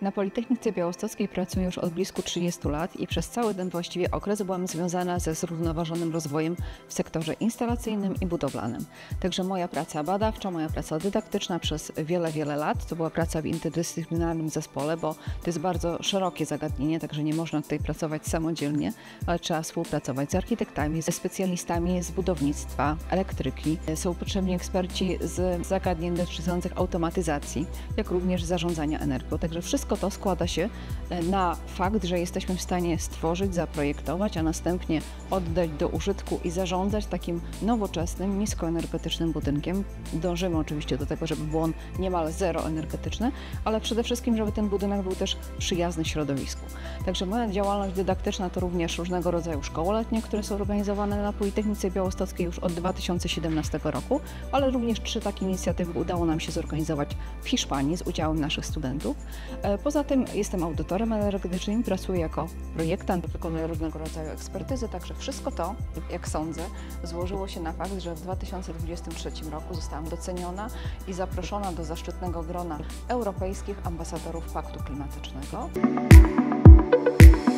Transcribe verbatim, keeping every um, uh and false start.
Na Politechnice Białostockiej pracuję już od blisko trzydziestu lat i przez cały ten właściwie okres byłam związana ze zrównoważonym rozwojem w sektorze instalacyjnym i budowlanym. Także moja praca badawcza, moja praca dydaktyczna przez wiele, wiele lat to była praca w interdyscyplinarnym zespole, bo to jest bardzo szerokie zagadnienie, także nie można tutaj pracować samodzielnie, ale trzeba współpracować z architektami, ze specjalistami z budownictwa, elektryki. Są potrzebni eksperci z zagadnień dotyczących automatyzacji, jak również zarządzania energią. Także wszystko to składa się na fakt, że jesteśmy w stanie stworzyć, zaprojektować, a następnie oddać do użytku i zarządzać takim nowoczesnym, niskoenergetycznym budynkiem. Dążymy oczywiście do tego, żeby był on niemal zeroenergetyczny, ale przede wszystkim, żeby ten budynek był też przyjazny środowisku. Także moja działalność dydaktyczna to również różnego rodzaju szkoły letnie, które są organizowane na Politechnice Białostockiej już od dwa tysiące siedemnastego roku, ale również trzy takie inicjatywy udało nam się zorganizować w Hiszpanii z udziałem naszych studentów. Poza tym jestem audytorem energetycznym, pracuję jako projektant, wykonuję różnego rodzaju ekspertyzy, także wszystko to, jak sądzę, złożyło się na fakt, że w dwa tysiące dwudziestym trzecim roku zostałam doceniona i zaproszona do zaszczytnego grona europejskich ambasadorów Paktu Klimatycznego.